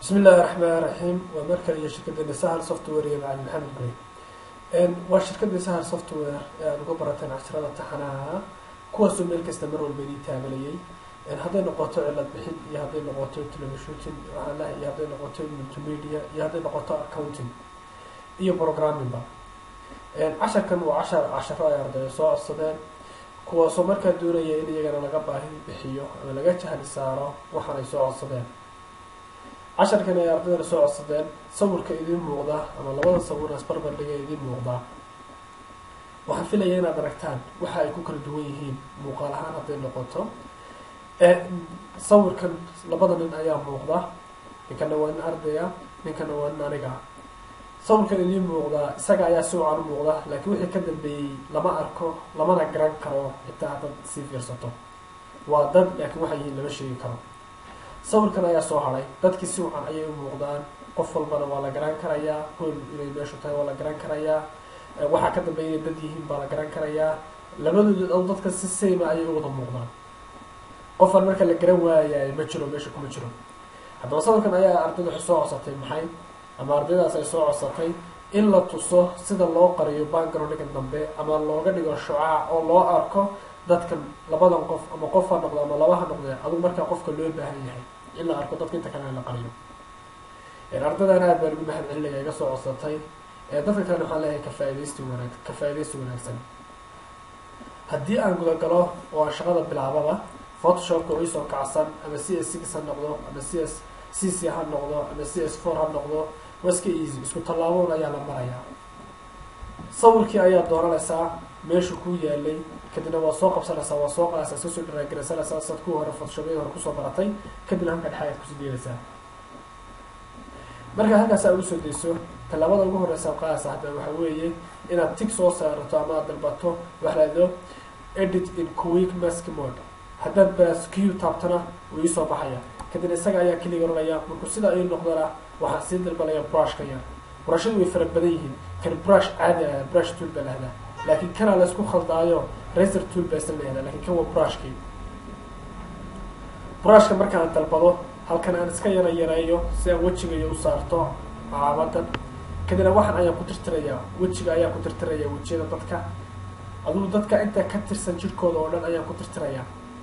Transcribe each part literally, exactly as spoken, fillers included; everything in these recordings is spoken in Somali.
بسم الله الرحمن الرحيم ومركز شركة سهل سوفت وير مع محمد بري ان وشركة سهل سوفت وير ان قبرتنا عشرة تحناها كوسو ميل كاستمر والبدي تابليي ان هذا نقطة على بحين يا هذا نقطة تلفزيون على يا هذا نقطة ملتيميديا يا هذا نقطة اكاونتنج iyo programming ba een casharkan waa cashar casharo ay arday soo codsadeen kuwaasoo markaa doonaya in iyagana laga baahi bixiyo ama laga jahli saaro waxaan ay soo codsadeen casharkan ay ardayda soo codsadeen sawirka idin muuqda ama labada sawir isbarbar dhigay idin muuqda waxaan filayaa inaad aragtaan waxa ay ku kala duwan yihiin muuqaal ahaan hadday noqoto ee sawirkan labada nin ayaa muuqda ninkana waa nin ardaya ninkana waa nin aniga sawirkan idin muuqda isaga ayaa si wacan u muuqda laakiin wixii ka dambeeyay lama arko lamana garan karo xitaa haddaad sii fiirsato waa dad laakiin waxay yihiin lama sheegi karo sawirkan ayaa soo haray dadkii si wacan ayay u muuqdaan qof walbana waa la garan karayaa hool inay meeshu tahay waa la garan karayaa waxaa ka dambeeyay dad yihiin baa la garan karayaa labadooda oo dadka si same ayay u wada muuqdaan qofan marka la garan waayay ma jiro meesha kuma jiro haddaba sawirkan ayaa ardaydu waxay soo codsatay maxay ama ardaydaas ay soo codsatay in la tuso sida loo qariyo background-ka dambe ama looga dhigo shucaac oo loo arko dadkan labadan qof ama qof ha noqdo ama laba ha noqdo adigu markaa qofka loo baahan yahay in la arko dadka inta kale la qariyo ee ardaydan aad baa lagu mahad celinaya iga soo codsatay ee dadka kale waxaan leeyahay ka faa'iidaysti wanaag ka faa'iidaysti wanaagsan haddii aan guda galo oo aan shaqada bilaababa photoshopka way soo kacsan ama C S six ha noqdo ama C S C C ha noqdo ama C S four ha noqdo waska easy isku talaaboon ayaa la marayaa sawirkii ayaa dooranaysaa meeshu ku yaalay kadibna waa soo qabsanaysaa waa soo qaadaysaa soo soo dharaagaysaa sad ku hore photoshopyada hore kusoo baratay kadibna halka dhexaad ku sideeyaysaa marka halkaas aad u soo deyso talaabada ugu horeysa qaadaysaa hadda waxa weeye inaad tig soo saarato ama aad dalbato waxa la yiraahdo edit in quick mask mode haddaad baas Q taabtana wuu soo baxaya kadib isaga ayaa kaliya oranaya markuu sida ay noqdana waxaan sii dalbanaya brush ka yar brushadu way fara badan yihiin kan brush caadi ah brush tool baa lahda laakiin kana la isku khaldaayo razor tool baa isla leeyahay laakiin kan waa brush kii brushka marka aan dalbado halkan aan iska yara yareeyo si aan wajiga u saarto calaamadan kadib waxaan ayaa ku tirtiraya wajiga ayaa ku tirtiraya wajiyada dadka aduu dadka inta ka tirsan jirkooda oo dhan ayaa ku tirtiraya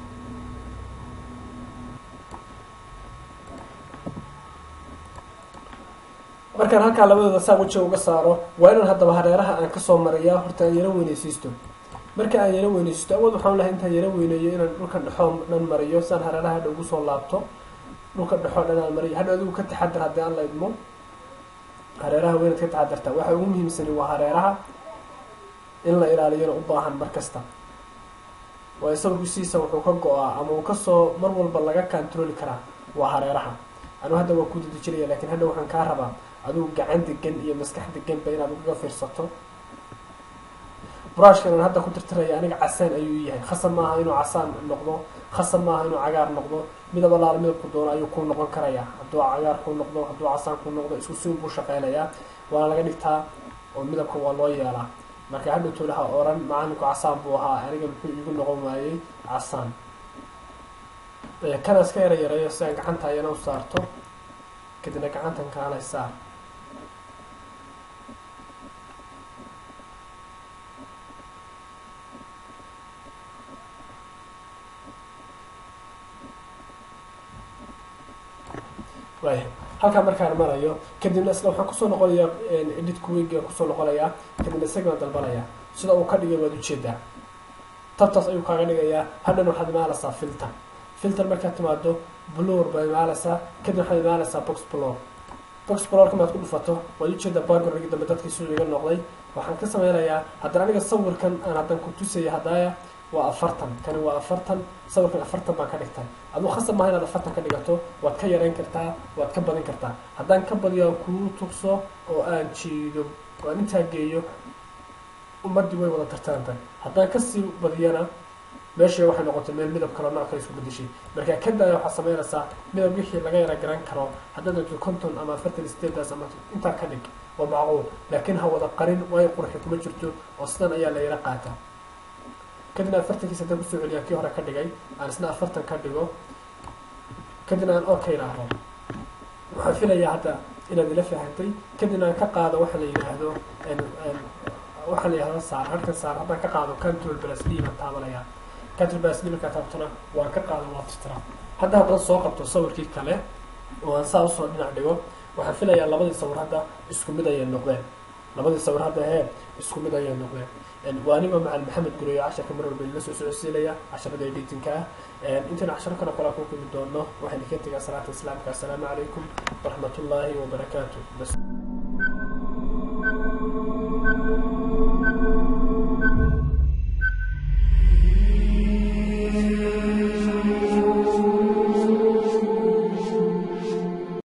markaan halkaa labadooda saa wajiga uga saaro waa inaan haddaba hareeraha aan kasoo mariyaa horta aan yaro weynaysiisto marka aan yaro weynaysiisto awood waxaan lahay intaan yaro weyneeyo inaan dhulka dhexoo dhan mariyo saan hareeraha hadha ugu soo laabto dhulka dhexoo dhan aan mariyo hadha adigu ka taxadar haddii aan la idmo hareeraha weynaad ka taxadartaa waxa ugu muhiimsani waa hareeraha in la ilaaliyona u baahan mar kasta waayo sawirkiisiisa wuxuu ka go-aa ama uu kasoo mar walba laga controli karaa waa hareeraha anu hadda waa ku dadejinaya laakiin hadha waxaan kaa rabaa adigu gacan degan iyo maskax deganba inaad uga fiirsato brushkan aan hadda ku tirtiraya aniga casaan ayuu yahay khasab maaha inuu casaan noqdo khasab maaha inuu cagaar noqdo midaba laal midabku doono ayuu ku noqon karayaa hadduu cagaar ku noqdo hadduu casaan ku noqdo isku suun buu shaqeynayaa waana laga dhigtaa oo midabka waa loo yeelaa marka hadha tuulaha oran macalinku casaan buu ahaa aniga muxuu igu noqon waayey casaan kana iska yara yareeyo si aan gacanta ayana u saarto kadibna gacantan kaala saar waay halkaa markaan marayo kadibna isla waxaan kusoo noqonayaa edit quick kusoo noqonayaa kadibna isagana dalbanaya sida uu ka dhigay waad ujeedaa tabtaas ayuu kaaga dhigayaa hadhana waxaad imaalaysaa filter filter markaad timaado blur baa imaalaysaa kadib waxaad imaalaysaa box blur box blurka maad ku dhufato waad ujeedaa background-gii dambe dadkii suu iga noqday waxaan ka sameynayaa haddana aniga sawirkan aan haddan ku tusaya haddaaya waa afartan kani waa afartan sawirkan afartan baan ka dhigtay aduu khasab maaha inaad afartan ka dhigato waad ka yareyn kartaa waad ka badin kartaa haddaan ka badiyo aan kuu tugso oo aan jiido oo aan intaa geeyo ummaddii way wada tartaantay haddaan kasii badiyana meesha waxay noqotay meel midab kale nooc kale isku bedeshay markaa kadaya waxaad sameynaysaa midab wixii laga yara garan karo haddaad doonto konton ama afartan status ama intaa ka dhig oo macquul laakiin ha wada qarin waayo qurxi kuma jirto oo sidan ayaa la yara qaataa kadibna afartankiisa haddaan kusoo celiyaa kii hore ka dhigay aan isna afartan ka dhigo kadibna aan okay idhaahdo waxaan filayaa hadda inaad ila fahantay kadibna aan ka qaado waxa la yidhaahdo waxa la yidhahdo saar halkan saar haddaan ka qaado control plus d baan taabanayaa control plus d markaa taabtona waan ka qaado waa tirtiraa hadda haddaan soo qabto sawirkii kale oo aan saa usoo dhinac dhigo waxaan filayaa labadii sawir hadda isku mid ayay noqdeen labadii sawir hadda hee isku mid ayay noqdeen waa anigoo macalin maxamed guriyo casharka mar walba la soo socodsiinaya casharada editinka ah intayna casharo kale kala ku kulmi doono waxayna ka tegaa salaata islaamka assalaamu calaykum waraxmatullaahi wabarakaatu.